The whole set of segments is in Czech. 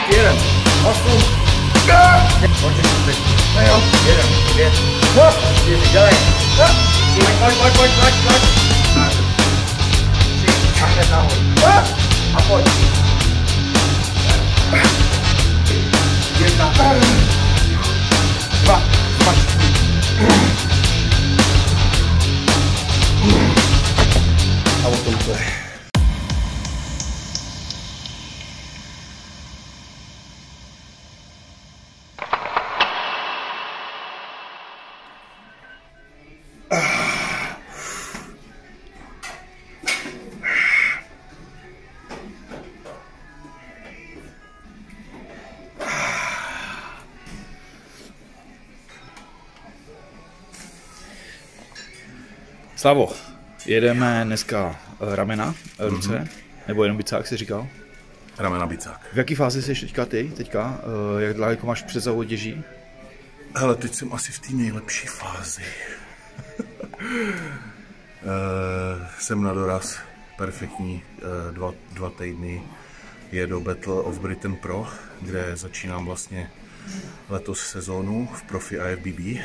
Jeden. 8. Jo. Jeden. 5. 4. Dělej. Pojď. 3. A hned nahoru. A pojď. 1. 2. A o tom to je. Slavo, jedeme dneska ramena, ruce, nebo jenom bicák jsi říkal? Ramena bicák. V jaký fázi jsi teďka ty? Jak daleko máš před závoděží? Hele, teď jsem asi v té nejlepší fázi. Jsem na doraz, perfektní, 2 týdny je do Battle of Britain Pro, kde začínám vlastně letos sezónu v profi IFBB.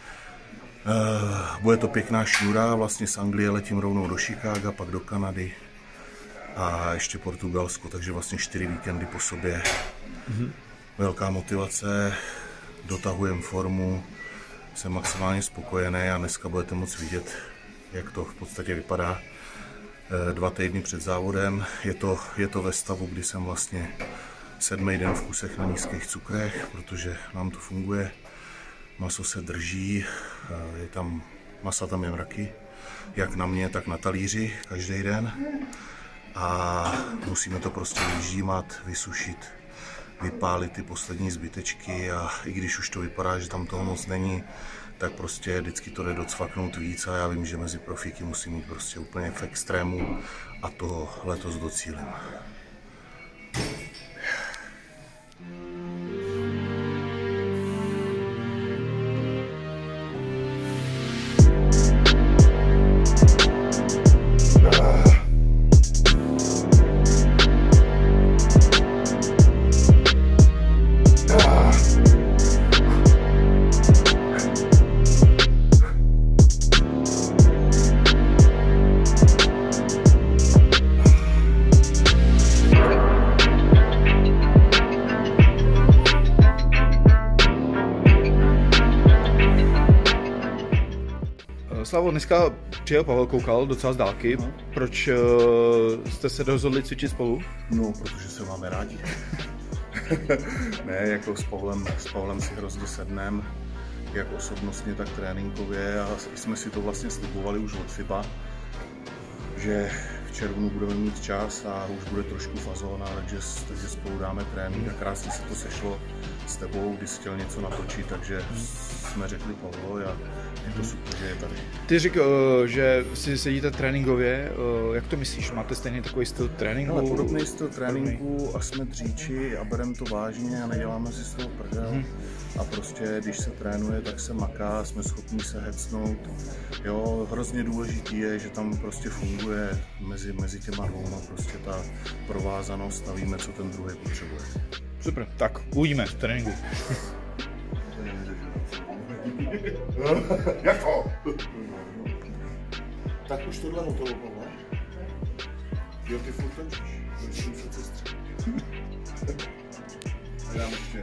Bude to pěkná šňůra, vlastně z Anglie letím rovnou do Chicaga, pak do Kanady a ještě Portugalsko, takže vlastně 4 víkendy po sobě. Velká motivace, dotahujem formu, jsem maximálně spokojený a dneska budete moct vidět, jak to v podstatě vypadá 2 týdny před závodem. Je to ve stavu, kdy jsem vlastně 7. den v kusech na nízkých cukrech, protože nám to funguje. Maso se drží, masa tam je mraky, jak na mě, tak na talíři každý den. A musíme to prostě vyždímat, vysušit, vypálit ty poslední zbytečky a i když už to vypadá, že tam toho moc není, tak prostě vždycky to jde docvaknout víc a já vím, že mezi profíky musím mít prostě úplně v extrému a to letos docílím. Slavo, dneska přijel Pavel, koukal docela z dálky. Proč jste se rozhodli cvičit spolu? No, protože se máme rádi. Ne, jako s Pavlem si hrozně sednem, jak osobnostně, tak tréninkově a jsme si to vlastně slibovali už od FIBA, že v červnu budeme mít čas a už bude trošku fazóna, takže spolu dáme trénink a krásně se to sešlo s tebou, když jsi chtěl něco natočit, takže jsme řekli Pavlovi a je to super, že je tady. Ty řekl, že si sedíte tréninkově, jak to myslíš? Máte stejný takový styl tréninku? Ale podobný styl tréninku a jsme dříči a bereme to vážně a neděláme si z toho prdel. A prostě, když se trénuje, tak se maká, jsme schopni se hecnout. Jo, hrozně důležitý je, že tam prostě funguje mezi těma dvouma prostě ta provázanost a víme, co ten druhý potřebuje. Super, tak uvidíme v tréninku. Jak to? Tak už tohle hotovo, Pavle. Jo, ty furt tančíš. Musím se cestřit. A dám ještě.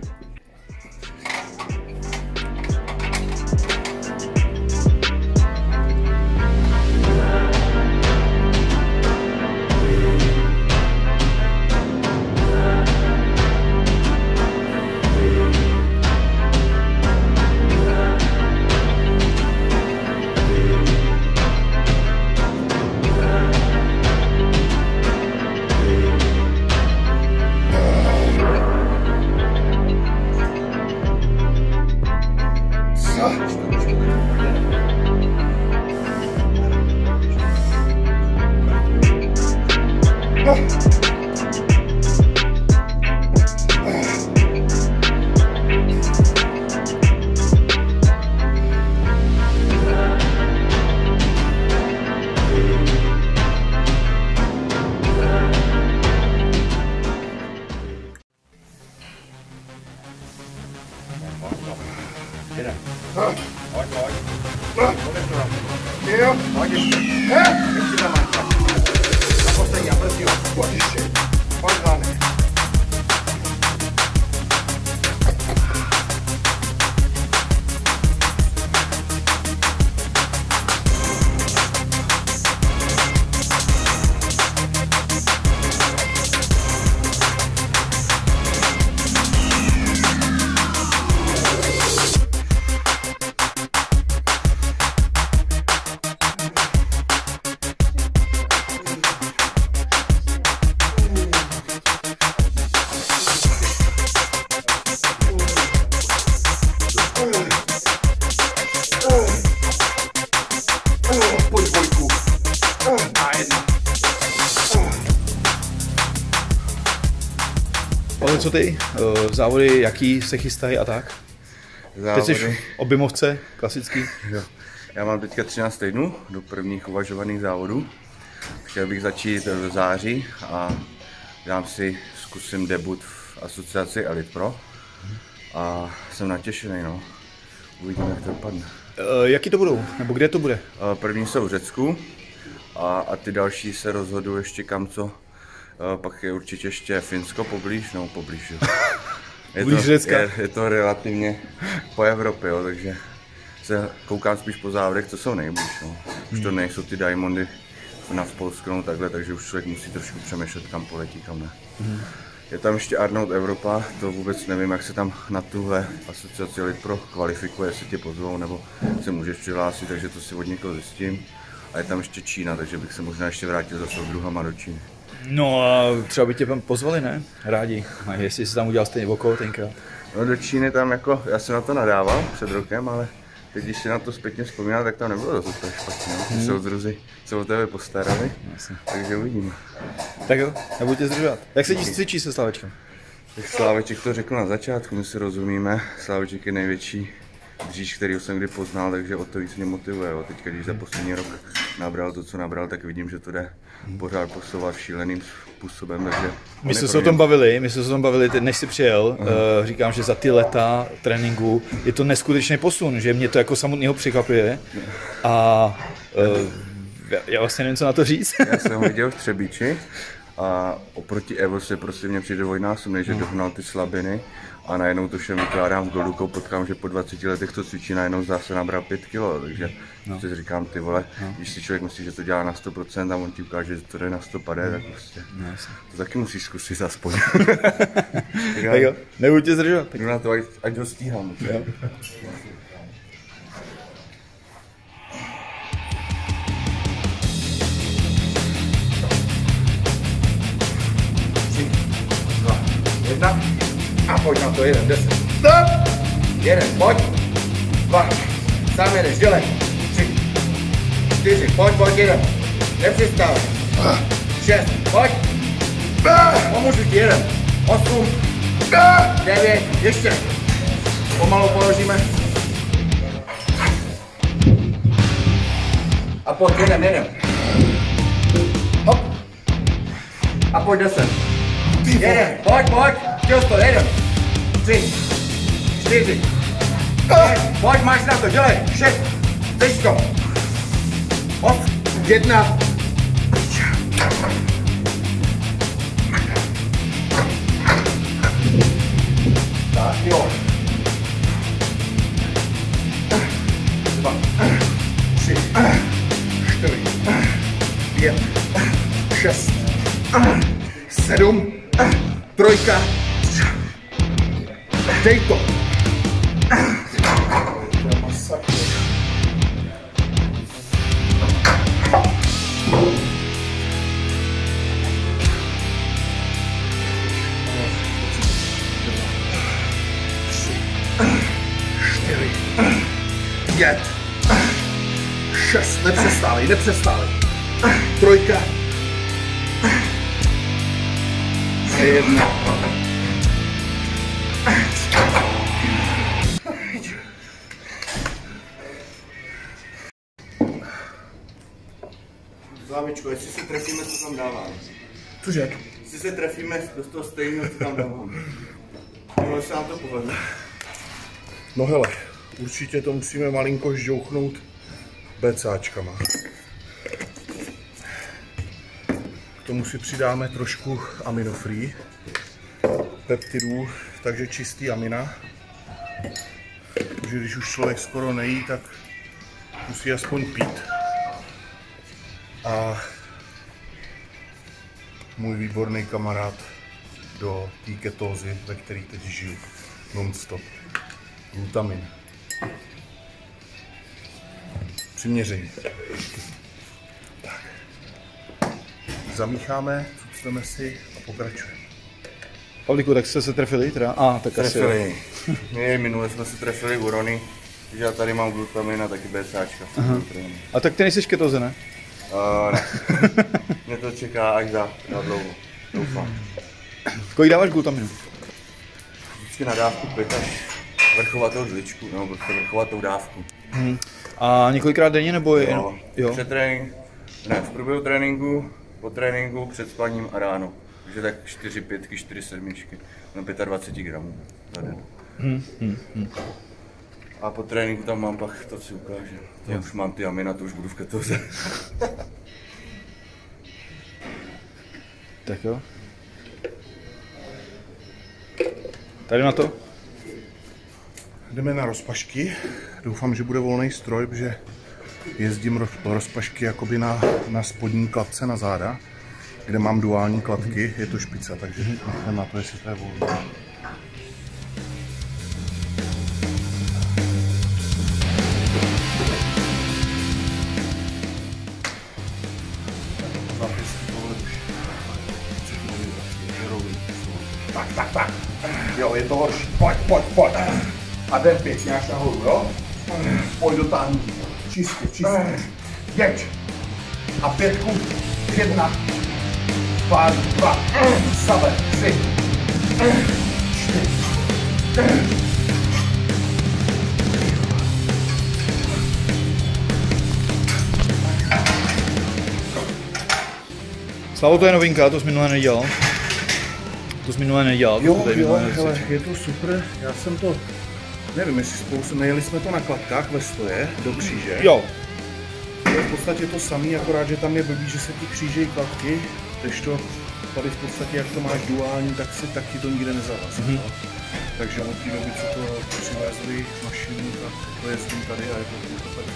Pavle, co ty? Závody, jaký se chystají a tak? Závody. Teď jsi v objemovce, klasický. Jo. Já mám teďka 13 týdnů do prvních uvažovaných závodů. Chtěl bych začít v září a zkusím debut v asociaci Elite Pro. A jsem natěšený, no. Uvidíme, jak to dopadne. Jaký to budou? Nebo kde to bude? První jsou v Řecku a ty další se rozhodují ještě kam co. Pak je určitě ještě Finsko poblíž, no poblíž. Je to relativně po Evropě, jo, takže se koukám spíš po závodech, co jsou nejblíž. No. Už to nejsou ty diamondy v Polsku, no, takhle, takže už člověk musí trošku přemýšlet, kam poletí, kam ne. Je tam ještě Arnold Evropa, to vůbec nevím, jak se tam na tuhle asociaci Elite Pro kvalifikuje, jestli tě pozvou, nebo se můžeš přihlásit, takže to si od někoho zjistím. A je tam ještě Čína, takže bych se možná ještě vrátil za soudruhama do Číny. No a třeba by tě tam pozvali, ne? Rádi. A jestli jsi tam udělal stejně okolo tenkrát. No do Číny tam jako, já jsem na to nadával před rokem, ale teď když si na to zpětně vzpomínal, tak tam nebylo dost úplně špatně. No. Soudruzi se o tebe postarali, takže uvidíme. Tak jo, nebudu tě zdržovat. Jak se ti cvičí se Slávečkem? Tak Sláveček to řekl na začátku, my si rozumíme. Sláveček je největší dříž, kterýho jsem kdy poznal, takže o to víc mě motivuje. Teďka, když za poslední rok nabral to, co nabral, tak vidím, že to jde pořád posouvat šíleným způsobem. Takže my jsme se o tom bavili, teď než jsi přijel. Říkám, že za ty leta tréninku je to neskutečný posun, že mě to jako samotného překvapuje. A já vlastně nevím, co na to říct. Já jsem ho viděl v Třebíči a oproti Evo se prostě mě přijde dvojnásobně, že dohnal ty slabiny. A najednou to všem vykládám v Golukou, potkám, že po 20 letech to cvičí, najednou zase nabral 5 kg, takže si říkám, ty vole, když si člověk myslí, že to dělá na 100% a on ti ukáže, že to jde na 150, tak prostě to taky musíš zkusit aspoň. Tak jo, nebudu tě zdržovat. Jdu na to, ať ho stíhám. Jedna. A pojď na to, 1, 10. Stop! 1, pojď. 2. Sám jedeš, dělej. 3. 4, pojď, 1. Nepřestávaj. 6, pojď. Pomůžu ti, 1. 8. 9, ještě. Pomalu položíme. A pojď, 1. Hop. A pojď 10. 1, pojď. Chtěl to, 1, 3, 4, 5, pojď, máš na to, dělej, 6, teď to, 8, 1, tak jo, 2, 3, 4, 5, 6, 7, 3, dej to. Čtyři, 5, 6, nepřestávej. 3, 1. Slávičko, jestli se trefíme, co tam dávám. Cože? Jestli se trefíme do toho stejného, co tam dávám. Mohlo se nám to povedlo. No hele, určitě to musíme malinko žďouchnout BCáčkama. K tomu si přidáme trošku aminofree peptidů, takže čistý amina. Takže když už člověk skoro nejí, tak musí aspoň pít. A můj výborný kamarád do té ketózy, ve které teď žiju non-stop. Glutamin. Přiměřeně. Tak. Zamícháme, cucneme si a pokračujeme. Pavlíku, tak jste se trefili teda? Tak trefili. My minule jsme se trefili u Rony, že já tady mám glutamin a taky BCáčka. A tak ty nejsi ketoze, ne? Ne. Mě to čeká až za dlouho. Doufám. Kolik dáváš glutaminu? vždycky na dávku 5 až vrchovatou žličku, nebo prostě vrchovatou dávku. A několikrát denně nebo jen? Jo. Před trénink, ne, v průběhu tréninku, po tréninku, před spaním a ráno. Takže tak 4 pětky, 4 sedmičky, na 25 gramů za den. A po tréninku tam mám pak to, co ukáže. To už mám ty amina, to už budu v ketóze. Tak jo. Tady na to? Jdeme na rozpašky. Doufám, že bude volný stroj, protože jezdím rozpašky jakoby na spodní kladce na záda, kde mám duální kladky, je to špica, takže necháme na to, jestli to je volné. Tak. Jo, je to horší. Pojď. A jdem pěkně až nahoru, jo? Pojď dotáhni. Čistě. Jeď. A 5, 1, 2, sabe, 3, 4. Slavo, to je novinka, to jsi minule nedělal. Jo, hele, je to super, já jsem to, nevím, jestli spolu nejeli jsme to na kladkách ve stoje do kříže. Jo. Je v podstatě to samé, akorát, že tam je blbý, že se ti křížejí kladky, kdežto tady v podstatě, jak to máš duální, tak ti to nikde nezavazí. Takže od té doby, co to přivezli mašinu, tak to jezdím tady a je to tady.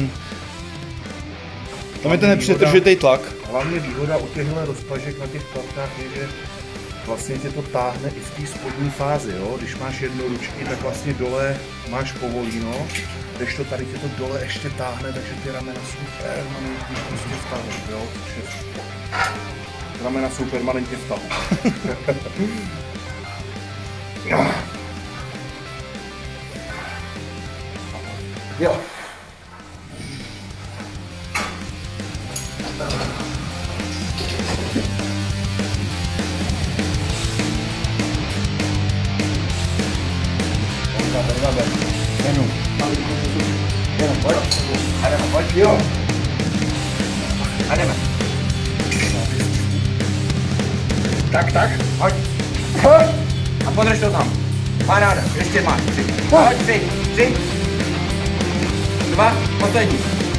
Tam je ten nepřetržitý tlak. Hlavně výhoda u těchto rozpažek na těch kladkách je, že vlastně tě to táhne i v té spodní fázi, jo? Když máš jednoručky, tak vlastně dole máš povolíno, když to tady tě to dole ještě táhne, takže ty ramena jsou permanentně prostě v tahu, jo? Ramena jsou permanentně v tahu. Jo. Pojď, jo. A jdeme. Tak, pojď. A podrž to tam. Paráda, ještě máš. 3. Pojď, 3. 2, poslední.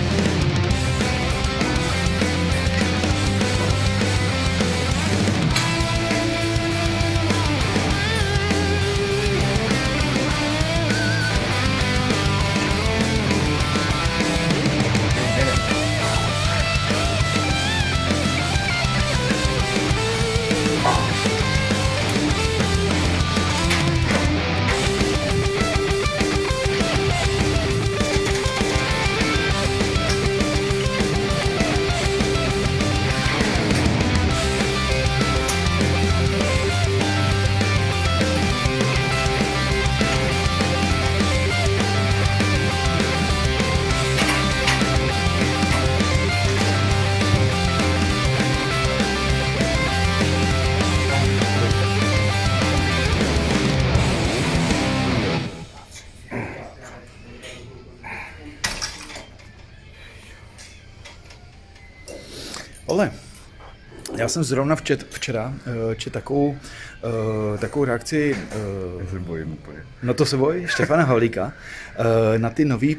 Ole, já jsem zrovna včera četl takovou reakci, no to se bojí, Štefana Havlíka, na ty nový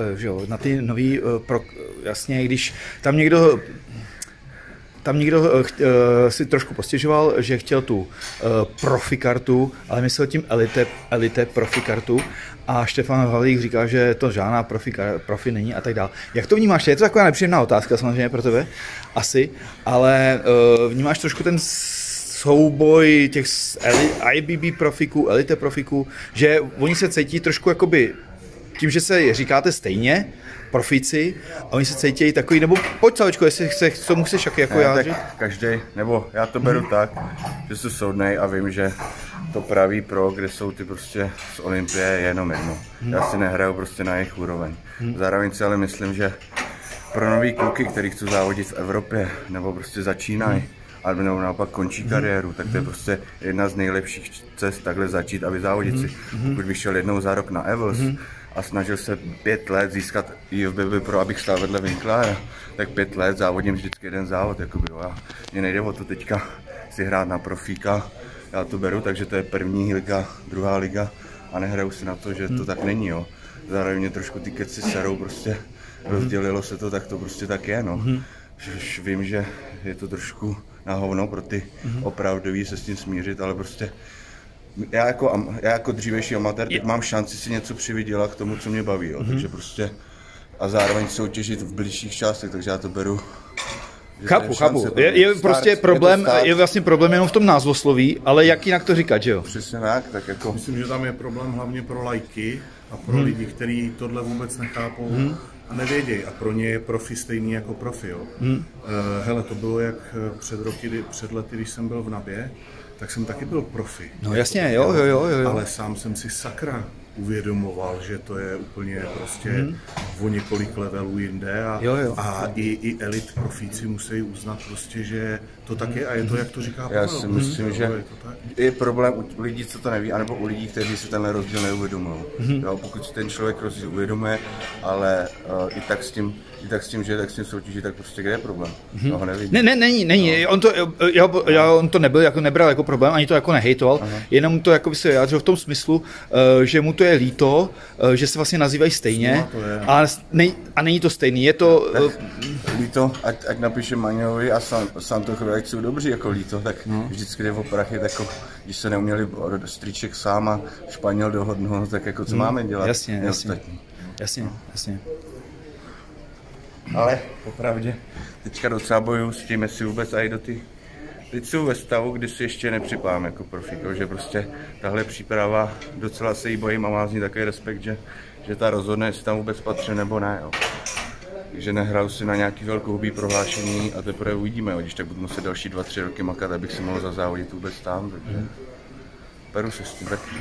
pro, jasně, když tam někdo si trošku postěžoval, že chtěl tu profi kartu, ale myslel tím elite profi kartu a Štefan Havlík říká, že to žádná profi není a tak dále. Jak to vnímáš? Je to taková nepříjemná otázka samozřejmě pro tebe, asi, ale vnímáš trošku ten souboj těch IBB profiků, elite profiků, že oni se cítí trošku jakoby tím, že se říkáte stejně, profici, a oni se cítí takový, nebo pojď Salečko, jestli chceš, co musíš jako jádřit? Každý, nebo já to beru tak, že jsem soudnej a vím, že to pravý pro, kde jsou ty prostě z Olympie, je jenom jedno. Já si nehraju prostě na jejich úroveň. Zároveň si ale myslím, že pro nový kluky, který chcou závodit v Evropě, nebo prostě začínají, nebo naopak končí kariéru, tak to je prostě jedna z nejlepších cest takhle začít a vyzávodit si. Pokud bych šel jednou za rok na Evels a snažil se 5 let získat IFBB Pro, abych stál vedle Winklera, tak 5 let závodím vždycky jeden závod, jakoby, jo. Mně nejde o to teďka si hrát na profíka, já to beru, takže to je první liga, druhá liga a nehraju si na to, že to tak není, jo. Zároveň mě trošku ty keci serou, prostě rozdělilo se to, tak to prostě tak je, no. Už vím, že je to trošku na hovno pro ty opravdový se s tím smířit, ale prostě já jako dřívější amatér teď mám šanci si něco přivydělat k tomu, co mě baví, jo. Takže prostě a zároveň soutěžit v blížších částech, takže já to beru. Chápu. Je prostě problém, je vlastně problém jenom v tom názvosloví, ale jak jinak to říkat, že jo? Přesně tak jako... Myslím, že tam je problém hlavně pro lajky a pro lidi, kteří tohle vůbec nechápou a nevědějí. A pro ně je profi stejný jako profi, jo. Hele, to bylo jak před lety, když jsem byl v Nabě, tak jsem taky byl profi. No jasně, jo. Ale sám jsem si sakra uvědomoval, že to je úplně prostě o několik levelů jinde a i elit profíci musí uznat prostě, že to tak je a je to, jak to říká Pavel. Já si myslím, že je problém u lidí, co to neví, anebo u lidí, kteří si tenhle rozdíl neuvědomují. Pokud si ten člověk rozdíl uvědomuje, ale i tak s tím, že tak s tím soutěží, tak prostě kde je problém? Ho nevidím. Není. On to nebyl, jako nebral jako problém, ani to jako nehejtoval, jenom to jako by se vyjádřil v tom smyslu, že mu to je líto, že se vlastně nazývají stejně a není to stejný, je to... Líto, ať napíše Maňovi a Santochovi, ať jsou dobří jako líto, tak vždycky jde o prachy, tak jako, když se neuměli strýček sám a Španěl dohodnout, tak jako co máme dělat? Jasně. Ale popravdě, teďka docela bojuju s tím, jestli vůbec aj do ty... Teď jsou ve stavu, kdy si ještě nepřipávám jako profík, že prostě tahle příprava, docela se jí bojím a mám z ní takový respekt, že ta rozhodne, jestli tam vůbec patří nebo ne. Jo. Takže nehraju si na nějaký velkohubý prohlášení a teprve uvidíme, když tak budu muset další 2-3 roky makat, abych si mohl zazávodit vůbec tam, takže peru se s tím taky.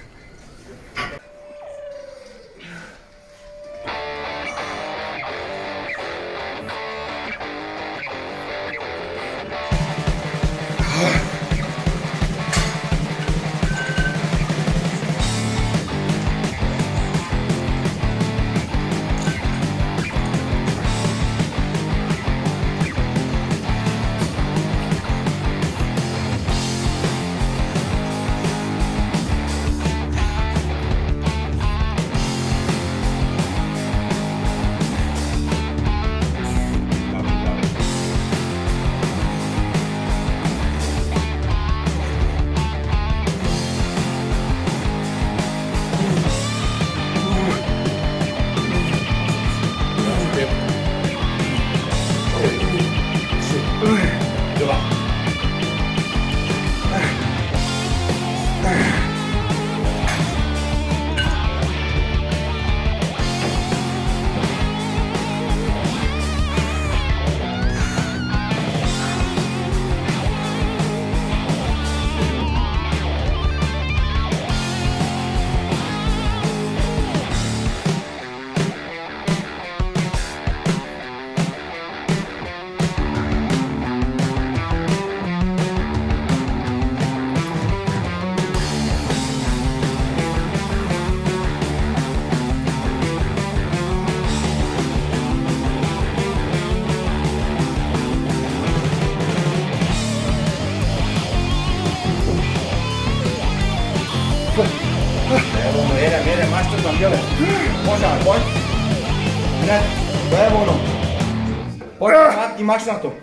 Jedem, máš to tam dělat. Pořád, pojď. Hned, to je ono. Pojď, Mátky, máš na to.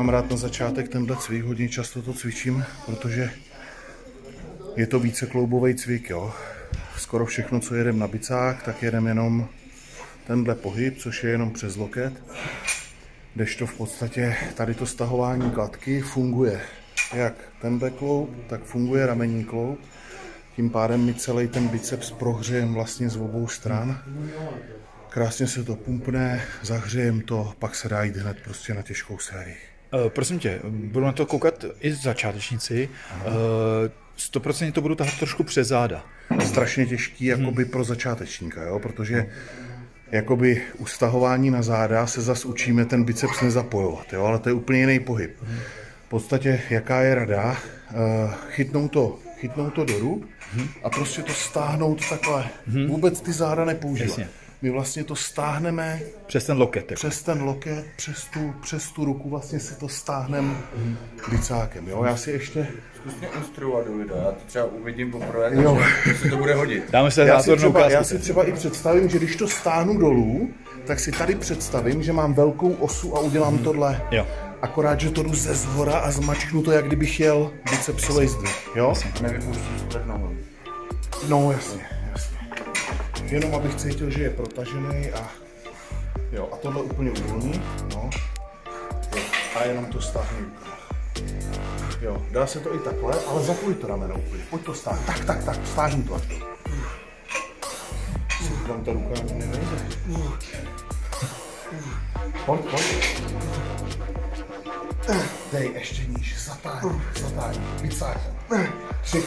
mám rád na začátek tenhle cvik, hodně často to cvičím, protože je to více kloubový cvik, jo. Skoro všechno, co jedem na bicák, tak jedem jenom tenhle pohyb, což je jenom přes loket. Kdežto v podstatě tady to stahování kladky funguje jak tenhle kloub, tak funguje ramenní kloub. Tím pádem mi celý ten biceps prohřejem vlastně z obou stran. Krásně se to pumpne, zahřejem to, pak se dá jít hned prostě na těžkou sérii. Prosím tě, budu na to koukat i začátečníci. 100% to budu tahat trošku přes záda. Strašně těžký jakoby pro začátečníka, jo? Protože jakoby u stahování na záda se zas učíme ten biceps nezapojovat, jo? Ale to je úplně jiný pohyb. V podstatě jaká je rada? Chytnout to do ruk a prostě to stáhnout takhle. Vůbec ty záda nepoužívat. My vlastně to stáhneme přes ten loket. Přes ten loket, přes tu ruku vlastně si to stáhneme bicákem. Jo? Já si ještě... Zkus mě instruovat do videa, já to třeba uvidím poprvé, takže se to bude hodit. Dáme se já si třeba i představím, že když to stáhnu dolů, tak si tady představím, že mám velkou osu a udělám tohle. Jo. Akorát, že to jdu ze zhora a zmačknu to, jak kdybych jel bicepsový zdvih. Jo? Nevypustíš tak nohou. No jasně. Jenom abych cítil, že je protažený a jo, a tohle úplně uvolní, no. A jenom to stáhni rukama. Jo, dá se to i takhle, ale zapoj to rameno úplně, pojď to stáhnout, tak, stáhni to až to. Tam ta ruka nevejde. Pojď. Dej, ještě níž, zatáhni, bicákem. 3.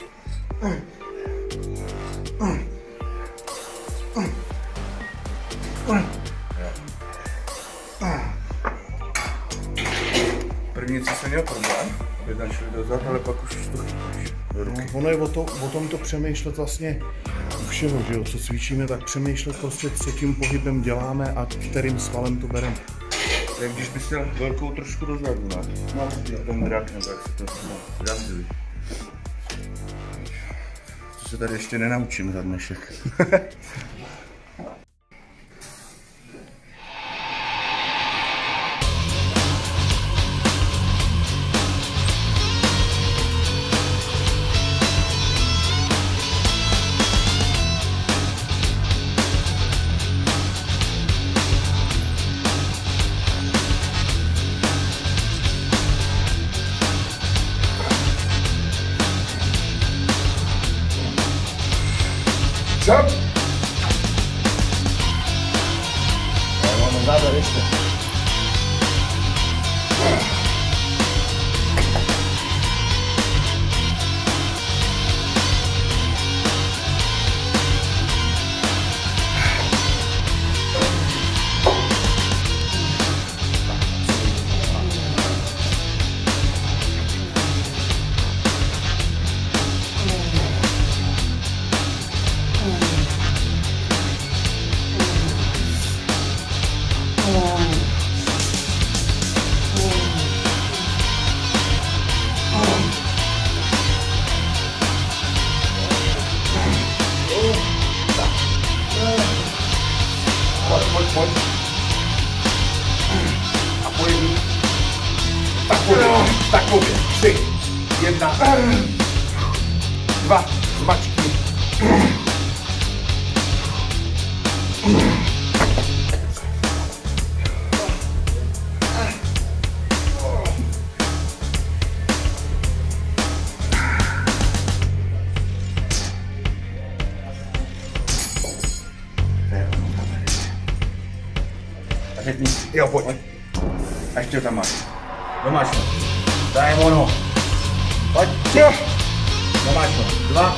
První, co jsem měl problém, aby našli dozad, ale pak už to chytíš do ruky. No, ono je o tom to přemýšlet vlastně u všeho, že jo, co cvičíme, tak přemýšlet prostě, co tím pohybem děláme a kterým svalem to bereme. Jak když bys měl velkou trošku dozadu, ne? No, ten drak, nebo jak se to zrazili. To se tady ještě nenaučím za dnešek. Jump! Já mám záda ještě. Pojď. A pojď. Takově. 3, 1, 2, zmačky. Jo, pojď. A ještě tam máš. Domáš to. Daj ono. Pojď. Domáš to. 2,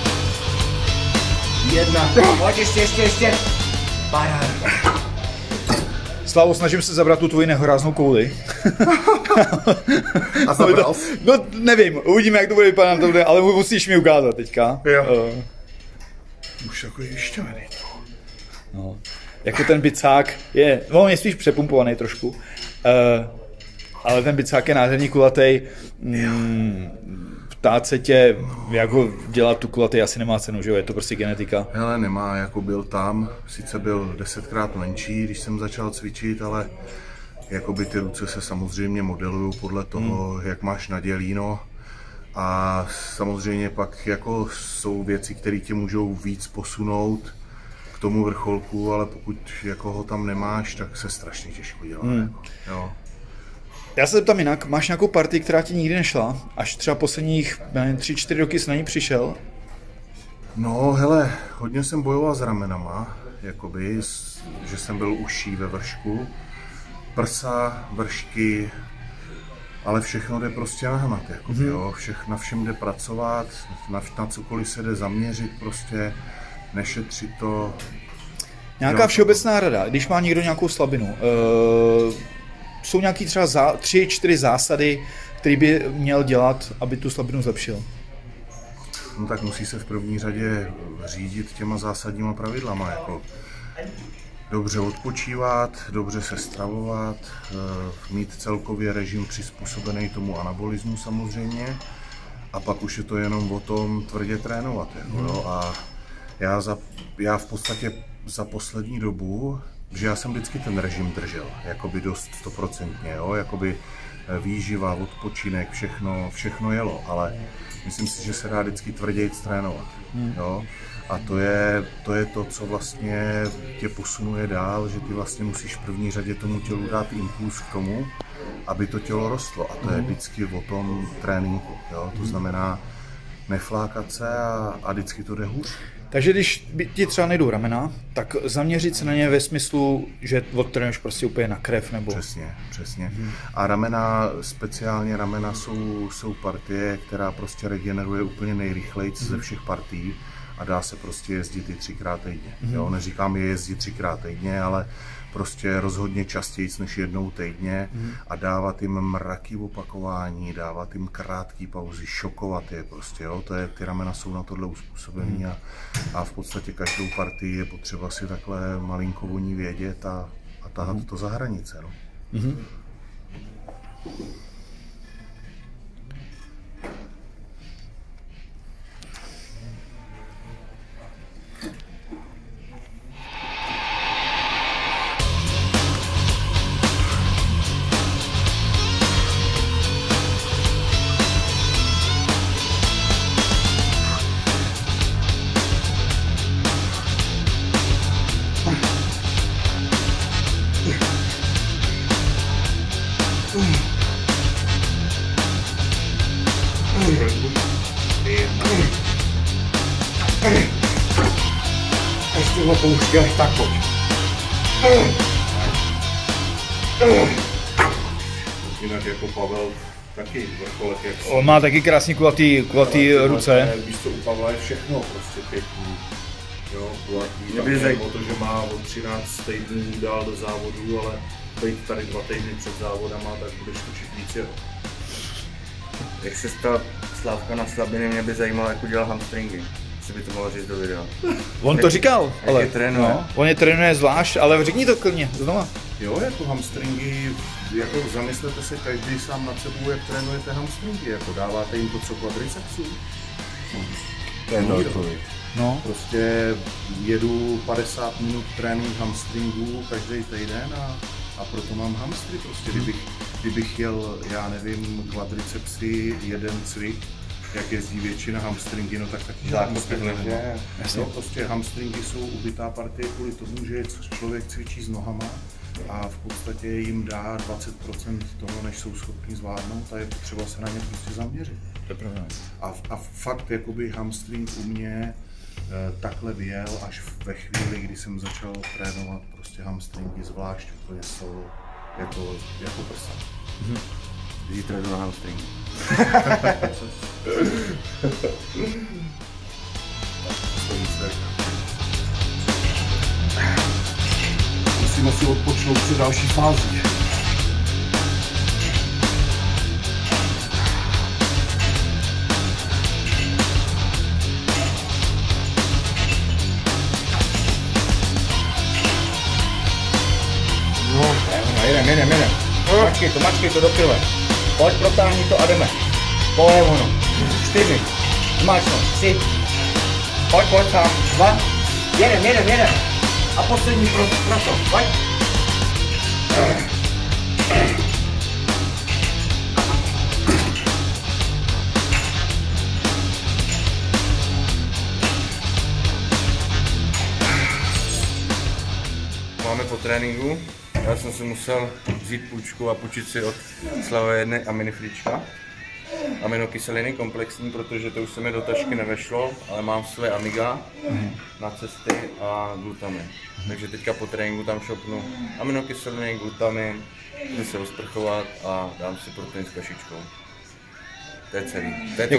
1. Pojď ještě. Paráda. Slavo, snažím se zabrat tu tvoji nehoráznou kouli. A zabral? No, nevím, uvidíme, jak to bude vypadat, ale musíš mi ukázat teďka. Jo. Už takový vyšťavený. No. Jako ten bicák je, on je spíš přepumpovaný trošku, ale ten bicák je nádherný kulatý. Ptát se tě, jak ho dělat tu kulatý, asi nemá cenu, že jo, je to prostě genetika. Hele, nemá, jako byl tam, sice byl 10krát menší, když jsem začal cvičit, ale jakoby ty ruce se samozřejmě modelují podle toho, jak máš nadělíno. A samozřejmě pak jako jsou věci, které tě můžou víc posunout k tomu vrcholku, ale pokud jako ho tam nemáš, tak se strašně těžko dělá. Jako, jo. Já se zeptám jinak, máš nějakou partii, která ti nikdy nešla, až třeba posledních 3-4 roky jsi na ní přišel? No hele, hodně jsem bojoval s ramenama, jakoby, že jsem byl uší ve vršku, prsa, vršky, ale všechno jde prostě nahnat, jakoby, jo. Na všem jde pracovat, na cokoliv se jde zaměřit, prostě nešetřit to. Nějaká všeobecná rada, když má někdo nějakou slabinu, jsou nějaký třeba 3-4 zásady, které by měl dělat, aby tu slabinu zlepšil? No tak musí se v první řadě řídit těma zásadníma pravidlama, jako dobře odpočívat, dobře se stravovat, mít celkově režim přizpůsobený tomu anabolismu samozřejmě a pak už je to jenom o tom tvrdě trénovat. Jako, jo. A já v podstatě za poslední dobu, že já jsem vždycky ten režim držel, jakoby dost 100%, jo, jakoby výživa, odpočinek, všechno jelo, ale myslím si, že se dá vždycky tvrději trénovat, jo. A to je to, co vlastně tě posunuje dál, že ty vlastně musíš v první řadě tomu tělu dát impuls k tomu, aby to tělo rostlo. A to je vždycky o tom tréninku, jo. To znamená neflákat se a vždycky to jde hůř. Takže když ti třeba nejdou ramena, tak zaměřit se na ně ve smyslu, že odtrénuješ prostě úplně na krev nebo... Přesně. A ramena, speciálně ramena jsou partie, která prostě regeneruje úplně nejrychleji ze všech partií a dá se prostě jezdit i 3x týdně. Jo, neříkám je jezdit 3x týdně, ale prostě rozhodně častěji než jednou týdně a dávat jim mraky opakování, dávat jim krátké pauzy, šokovat je prostě, jo, ty ramena jsou na tohle uspůsobený a v podstatě každou partii je potřeba si takhle malinko o ní vědět a tahat to za hranice, no. Ještě ho pouštěl, tak pojď. Jinak jako Pavel taky vrcholek, jak On má taky krásně kulatý ruce. Víš co, u Pavla je všechno prostě pěkný. Jo, kulatý, tam je o to, že má od 13 týdnů dál do závodu, ale být tady 2 týdny před závodama, tak budeš točit víc jeho. Jak se stal Slávka na slabiny, mě by zajímalo, jak udělal hamstringy. Jestli by to mohl říct do videa. On to říkal, ale je trénuje? No, on je trénuje zvlášť, ale řekni to klidně, znova. Jo, jako hamstringy, jako zamyslete si každý sám nad sebou, jak trénujete hamstringy, jako dáváte jim to, co quadricepsů. To je odpověď. No. Prostě jedu 50 minut trénink hamstringů každý týden a proto mám hamstry. Prostě kdybych jel, já nevím, quadricepsy, jeden cvik, jak jezdí většina hamstringy, no tak taky žádný ne. No, prostě hamstringy jsou ubitá partie kvůli tomu, že člověk cvičí s nohama a v podstatě jim dá 20% toho, než jsou schopni zvládnout a je potřeba se na ně prostě zaměřit. A fakt jakoby hamstring u mě takhle vyjel až ve chvíli, kdy jsem začal trénovat prostě hamstringy zvlášť úplně solo, jako prsa. Zítra jdu na hamstringy. Musíme si odpočnout při další fázi. Jedem. Mačkej to do krve. Pojď, protáhni to a jdeme. To je ono. 4. Zmáčknout. 3. Pojď sám. 2. Jedem. A poslední pro to. Pojď. Máme po tréninku. Já jsem si musel vzít půjčku a půjčit si od Slavy 1 aminofrička. Aminokyseliny komplexní, protože to už se mi do tašky nevešlo, ale mám své Amiga na cesty a glutamin. Takže teďka po tréninku tam šopnu aminokyseliny, glutamin, jdu se osprchovat a dám si protein s kašičkou. To je celý. To je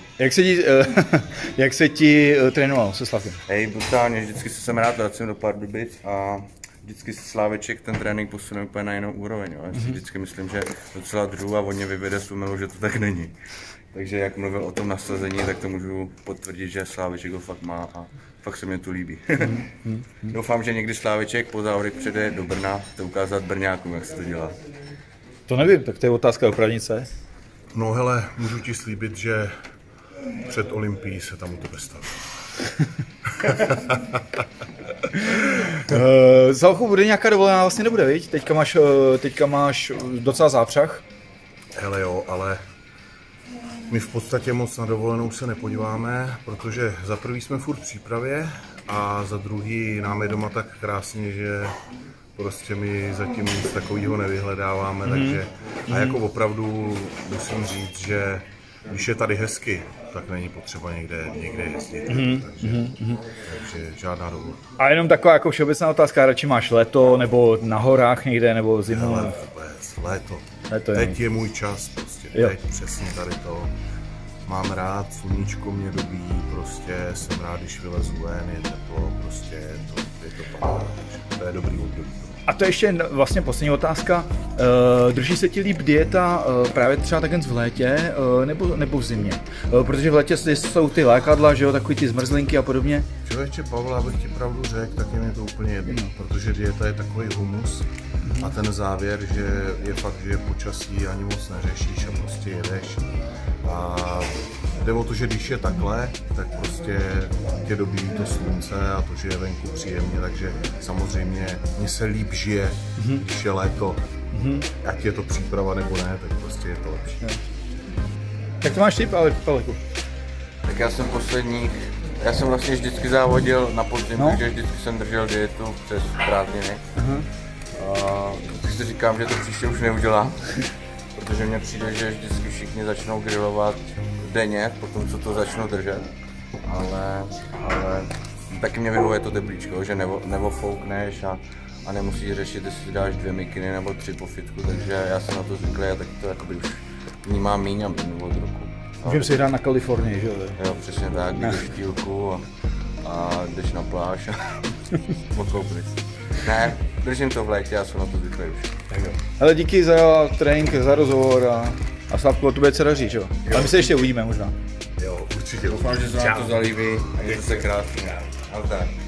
Jak se ti trénoval se Slavkem? Hej, brutálně, vždycky se sem rád vracím do Pardubic a vždycky si Sláveček ten trénink posune úplně na jinou úroveň. Jo. Já si vždycky myslím, že docela druh a on mě vyvede s umělou, že to tak není. Takže jak mluvil o tom nasazení, tak to můžu potvrdit, že Sláveček ho fakt má a fakt se mě to líbí. Doufám, že někdy Sláveček po závodech přijde do Brna, to ukázat Brňákům, jak se to dělá. To nevím, tak to je otázka opravnice. No hele, můžu ti slíbit, že před Olympií se tam u tebe staví. Za chvilku bude nějaká dovolená, vlastně nebude, viď? Teďka máš docela zápřah. Hele jo, ale my v podstatě moc na dovolenou se nepodíváme, protože za prvý jsme furt v přípravě a za druhý nám je doma tak krásně, že prostě my zatím nic takového nevyhledáváme, takže a jako opravdu musím říct, že když je tady hezky, tak není potřeba někde jezdit, takže žádná dovolená. A jenom taková jako všeobecná otázka, radši máš léto, nebo na horách někde, nebo zimu? Hele, vůbec, léto. Teď je můj čas, prostě teď přesně tady to. Mám rád, sluníčko mě dobíjí, prostě jsem rád, když vylezu ven, je teplo, prostě je to paráda, to je dobrý období. A to je ještě vlastně poslední otázka. Drží se ti líp dieta právě třeba takhle v létě nebo v zimě? Protože v létě jsou ty lékadla, že jo, takový ty zmrzlinky a podobně. Člověče, Pavle, abych ti pravdu řekl, tak je mi to úplně jedno, protože dieta je takový humus a ten závěr, že je fakt, že počasí ani moc neřešíš a prostě jedeš. A jde o to, že když je takhle, tak prostě tě dobíjí to slunce a to, že je venku příjemně, takže samozřejmě mně se líp žije, když je léto. Ať je to příprava nebo ne, tak prostě je to lepší. Tak to máš ty, Pavleku? Tak já jsem vlastně vždycky závodil na podzim, takže vždycky jsem držel dietu přes prázdniny. Tak si říkám, že to příště už neudělám, protože mně přijde, že vždycky všichni začnou grillovat denně, potom co to začnou držet, ale taky mě vyhovuje to teplíčko, že neofoukneš a nemusíš řešit, jestli dáš 2 mikiny nebo 3 po fitku, takže já jsem na to zvyklý a tak to jakoby už vnímám míň a míň od roku. Můžeme si hrát na Kalifornii, že jo? Jo, přesně tak, jdeš v štílku a jdeš na pláž a odkoupit. Ne, držím to v létě, já jsem na to zvyklý už. Hele, díky za trénink, za rozhovor a Slavku, o tobě se daří, že jo? Ale my se ještě uvidíme možná. Jo, určitě. Doufám, že se vám to zalíbí a mějte se krásně. Ale tak.